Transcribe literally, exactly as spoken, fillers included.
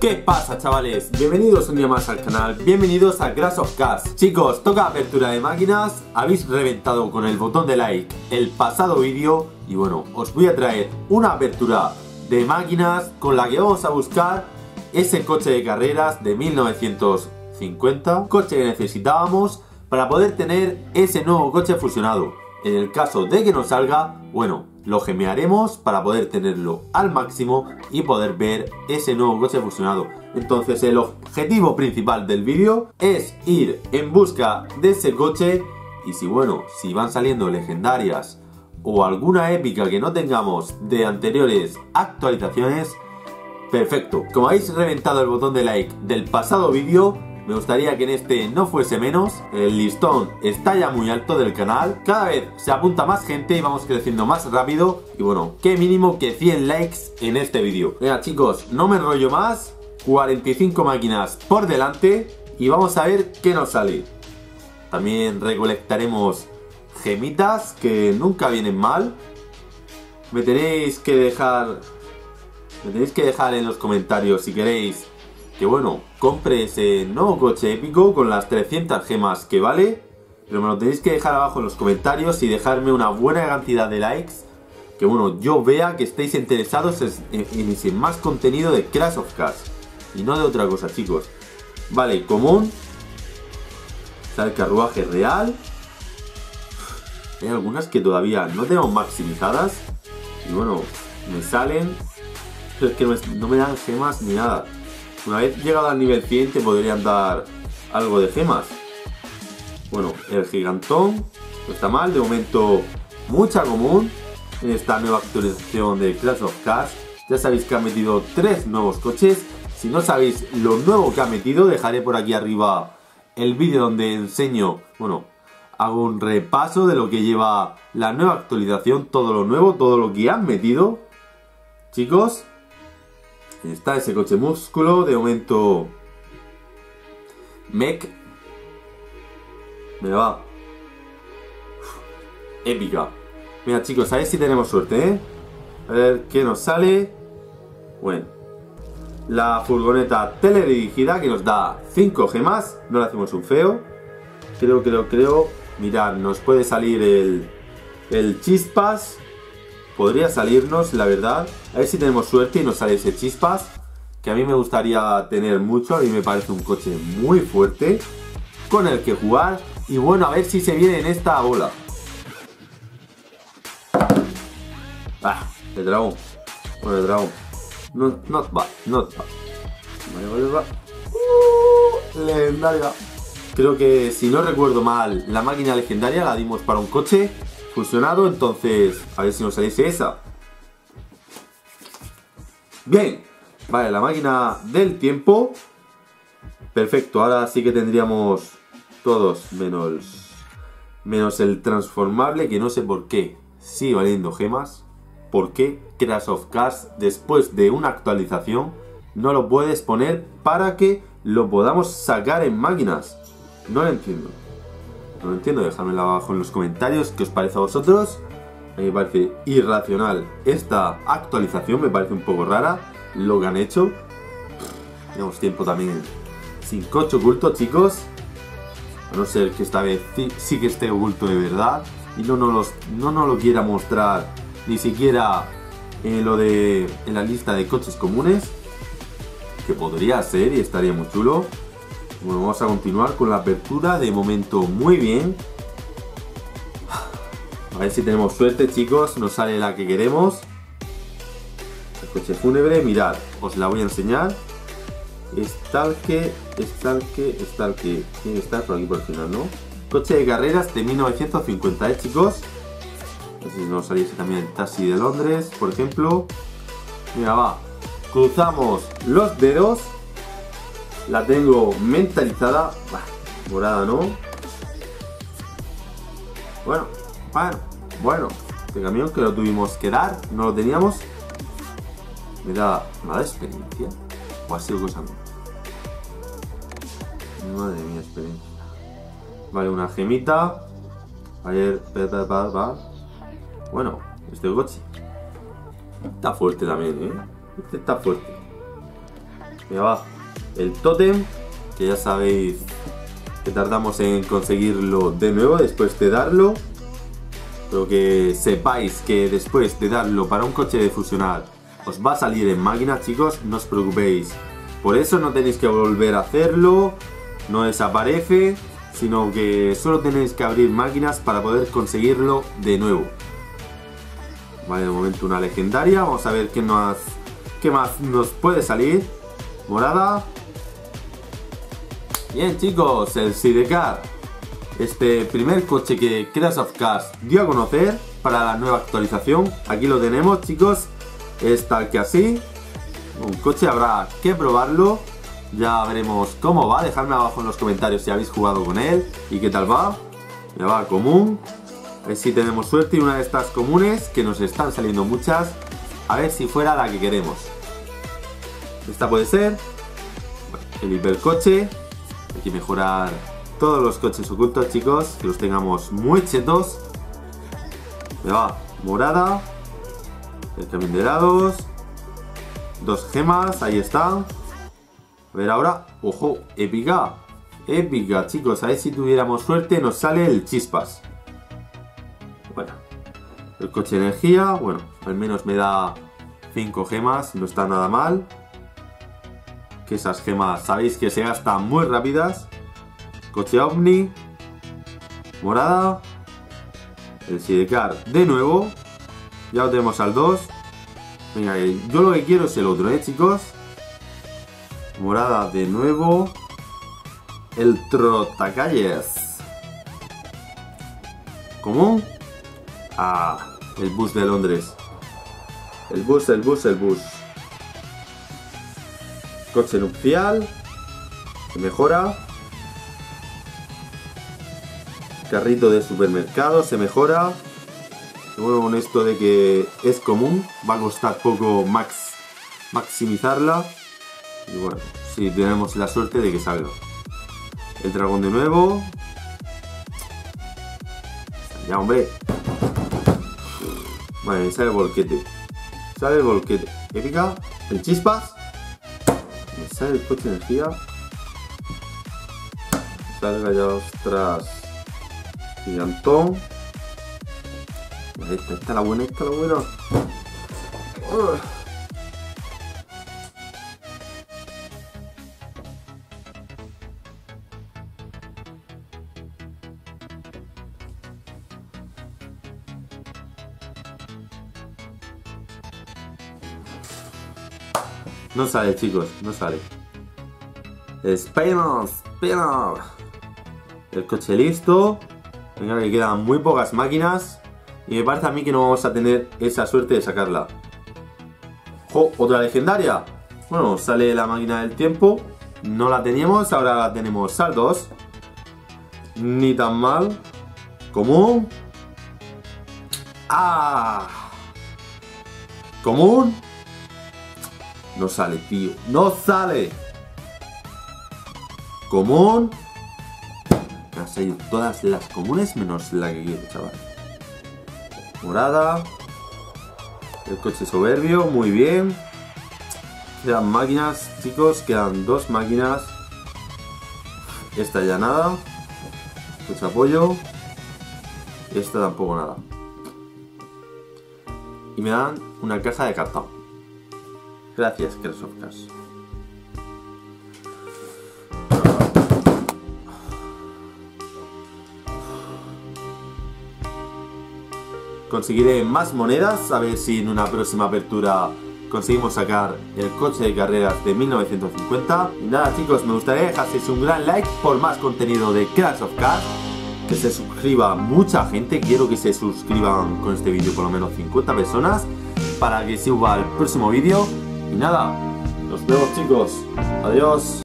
¿Qué pasa, chavales? Bienvenidos un día más al canal, bienvenidos a Crash of Cars. Chicos, toca apertura de máquinas. Habéis reventado con el botón de like el pasado vídeo y bueno, os voy a traer una apertura de máquinas con la que vamos a buscar ese coche de carreras de mil novecientos cincuenta, coche que necesitábamos para poder tener ese nuevo coche fusionado. En el caso de que no salga, bueno, lo gemearemos para poder tenerlo al máximo y poder ver ese nuevo coche fusionado. Entonces el objetivo principal del vídeo es ir en busca de ese coche y si bueno, si van saliendo legendarias o alguna épica que no tengamos de anteriores actualizaciones, perfecto. Como habéis reventado el botón de like del pasado vídeo, me gustaría que en este no fuese menos. El listón está ya muy alto del canal. Cada vez se apunta más gente y vamos creciendo más rápido. Y bueno, qué mínimo que cien likes en este vídeo. Venga chicos, no me enrollo más. cuarenta y cinco máquinas por delante. Y vamos a ver qué nos sale. También recolectaremos gemitas que nunca vienen mal. Me tenéis que dejar... Me tenéis que dejar en los comentarios si queréis que bueno, compre ese nuevo coche épico con las trescientas gemas que vale. Pero me lo tenéis que dejar abajo en los comentarios y dejarme una buena cantidad de likes. Que bueno, yo vea que estáis interesados en, en, en ese más contenido de Crash of Cars. Y no de otra cosa, chicos. Vale, común. Está el carruaje real. Hay algunas que todavía no tenemos maximizadas. Y bueno, me salen. Pero es que no, es, no me dan gemas ni nada. Una vez llegado al nivel cien te podrían dar algo de gemas. Bueno, el gigantón no está mal, de momento mucha común en esta nueva actualización de Crash of Cars. Ya sabéis que han metido tres nuevos coches. Si no sabéis lo nuevo que ha metido, dejaré por aquí arriba el vídeo donde enseño, bueno, hago un repaso de lo que lleva la nueva actualización, todo lo nuevo, todo lo que han metido. Chicos, está ese coche músculo, de momento mech. Me va. Uf, épica. Mira chicos, a ver si tenemos suerte, ¿eh? A ver qué nos sale. Bueno, la furgoneta teledirigida que nos da cinco gemas. No le hacemos un feo. Creo, creo, creo. Mirad, nos puede salir el, el chispas. Podría salirnos, la verdad. A ver si tenemos suerte y nos sale ese chispas. Que a mí me gustaría tener mucho. A mí me parece un coche muy fuerte con el que jugar. Y bueno, a ver si se viene en esta bola. Ah, el dragón. Bueno, el dragón. Not, not bad, not bad. Vale, vale, vale. Uh, legendaria. Creo que si no recuerdo mal, la máquina legendaria la dimos para un coche fusionado, entonces a ver si nos saliese esa. Bien, vale, la máquina del tiempo. Perfecto, ahora sí que tendríamos todos menos menos el transformable, que no sé por qué sigue valiendo gemas. ¿Por qué Crash of Cars después de una actualización no lo puedes poner para que lo podamos sacar en máquinas? No lo entiendo. No lo entiendo, dejadmelo abajo en los comentarios qué os parece a vosotros. A mí me parece irracional esta actualización, me parece un poco rara lo que han hecho. Tenemos tiempo también sin coche oculto, chicos. A no ser que esta vez sí, sí que esté oculto de verdad y no nos, los, no nos lo quiera mostrar ni siquiera en, lo de, en la lista de coches comunes. Que podría ser y estaría muy chulo. Bueno, vamos a continuar con la apertura. De momento muy bien. A ver si tenemos suerte, chicos. Nos sale la que queremos. El coche fúnebre, mirad, os la voy a enseñar. Stalke, Stalke, Stalke. Tiene que estar por aquí por el final, ¿no? Coche de carreras de mil novecientos cincuenta, ¿eh, chicos? A ver si nos saliese también el taxi de Londres, por ejemplo. Mira, va. Cruzamos los dedos. La tengo mentalizada. Bah, morada, ¿no? Bueno, bueno, bueno. Este camión que lo tuvimos que dar, no lo teníamos. Me da nada de experiencia. O ha sido cosa mía. Madre mía, experiencia. Vale, una gemita. Ayer, va, va, va. Bueno, este coche está fuerte también, ¿eh? Este está fuerte. Mira, va. El tótem, que ya sabéis que tardamos en conseguirlo de nuevo después de darlo. Pero que sepáis que después de darlo para un coche de fusionar os va a salir en máquina, chicos, no os preocupéis. Por eso no tenéis que volver a hacerlo, no desaparece, sino que solo tenéis que abrir máquinas para poder conseguirlo de nuevo. Vale, de momento una legendaria, vamos a ver qué más, qué más nos puede salir. Morada. Bien, chicos, el Sidecar. Este primer coche que Crash of Cars dio a conocer para la nueva actualización. Aquí lo tenemos, chicos. Es tal que así. Un coche, habrá que probarlo. Ya veremos cómo va. Dejadme abajo en los comentarios si habéis jugado con él y qué tal va. Ya va común. A ver si tenemos suerte y una de estas comunes, que nos están saliendo muchas, a ver si fuera la que queremos. Esta puede ser. El hipercoche. Hay que mejorar todos los coches ocultos, chicos, que los tengamos muy chetos. Me va morada. El camión de helados. Dos gemas, ahí están. A ver ahora, ojo, épica. Épica, chicos, a ver si tuviéramos suerte nos sale el chispas. Bueno, el coche de energía, bueno, al menos me da cinco gemas, no está nada mal. Que esas gemas sabéis que se gastan muy rápidas. Coche ovni. Morada. El Sidecar de nuevo. Ya lo tenemos al dos. Venga, yo lo que quiero es el otro, ¿eh, chicos? Morada de nuevo. El Trotacalles. ¿Cómo? Ah, el bus de Londres. El bus, el bus, el bus. Coche nupcial. Se mejora. Carrito de supermercado. Se mejora. Bueno, con esto de que es común, va a costar poco max maximizarla. Y bueno, si sí, tenemos la suerte de que salga. El dragón de nuevo. Ya, hombre. Vale, sale el volquete. Sale el volquete. Épica. El chispas. Me sale el coche de energía. Salga ya, ostras. Gigantón. Esta, esta la buena, esta la buena. Uh. No sale, chicos, no sale. Spinal, Spinal. El coche listo. Venga, que quedan muy pocas máquinas. Y me parece a mí que no vamos a tener esa suerte de sacarla. ¡Jo! ¿Otra legendaria? Bueno, sale la máquina del tiempo. No la teníamos, ahora la tenemos al dos. Ni tan mal. Común. ¡Ah! Común. No sale, tío. ¡No sale! Común. Me han salido todas las comunes menos la que quiero, chaval. Morada. El coche soberbio, muy bien. Quedan máquinas, chicos, quedan dos máquinas. Esta ya nada. Coche apoyo. Esta tampoco nada. Y me dan una caja de cartón. Gracias, Crash of Cars. Conseguiré más monedas, a ver si en una próxima apertura conseguimos sacar el coche de carreras de mil novecientos cincuenta. Y nada, chicos, me gustaría dejaros un gran like por más contenido de Crash of Cars. Que se suscriba mucha gente, quiero que se suscriban con este vídeo por lo menos cincuenta personas para que suba el próximo vídeo. Y nada, nos vemos, chicos, adiós.